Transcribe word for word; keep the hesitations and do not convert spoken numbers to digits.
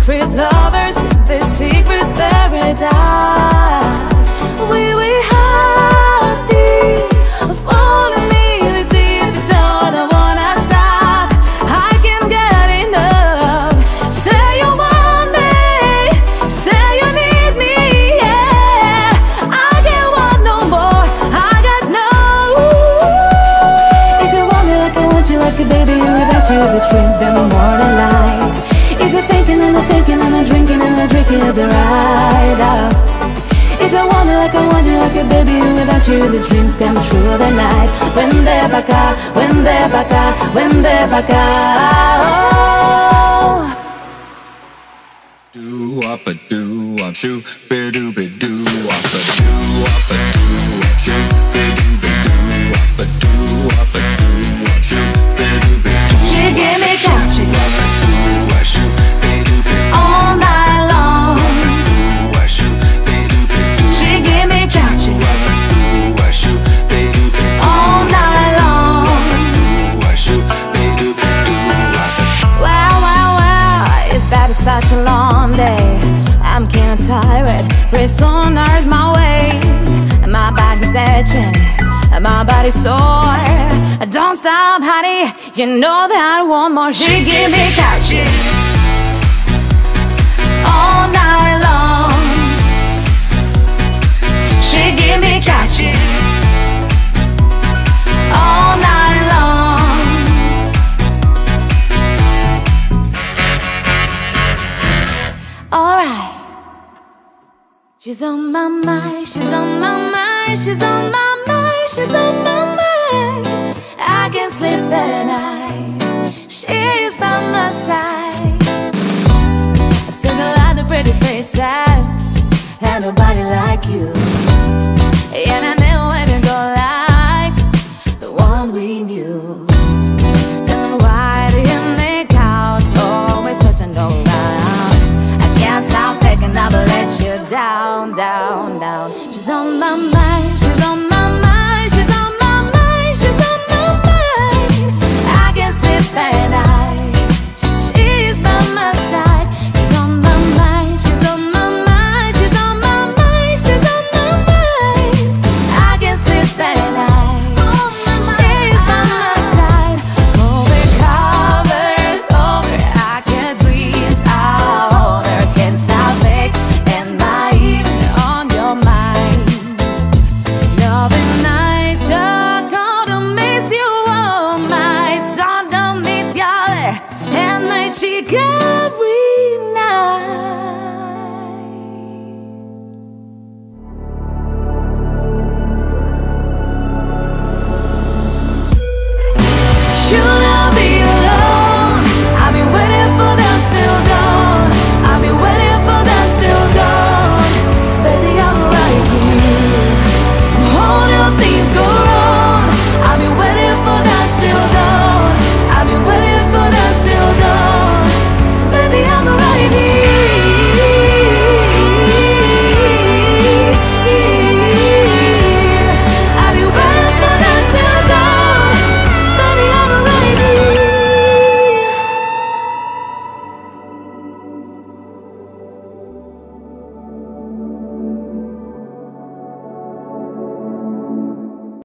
secret lovers in this secret paradise. We we happy, falling me deep down. I wanna stop, I can't get enough. Say you want me, say you need me, yeah. I can't want no more, I got no. If you want me like I want you, like a baby, without you the dreams, then more than life. If you're thinking and I'm thinking and I'm drinking and I'm drinking, you'll be right up. If you want me like I want you, like a baby, without you the dreams come true the night. When they're back out, when they're back out, when they're back out. Do up a do up shoot, be do be do up a do up a do up shoot, be do be do up a do up a do up shoot, be do be do. She give me catchy all night long. She give me catchy all night long. Well, well, well, it's been such a long day. I'm kinda tired, prisoners my way. My body's itching, my body's sore. Don't stop, honey, you know that I want more. She give me catchy all night long. She give me catchy all night long. Alright. She's on my mind, she's on my mind, she's on my mind, she's on my mind. I can't sleep at night, she's by my side. I've seen a lot of pretty faces, and nobody like you. And I never even go like the one we knew. Tell me why do you make house always messing around? I can't stop thinking I will let you down, down, down. She's on my mind, she's on